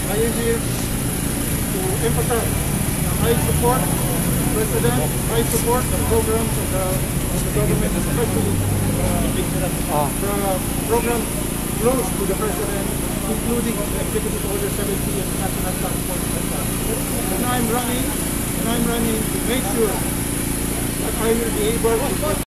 I am here to emphasize I support the President, I support the programs of the government, especially the program close to the President, including the Executive Order 70 and the National Task Force. And I'm running to make sure that I will be able to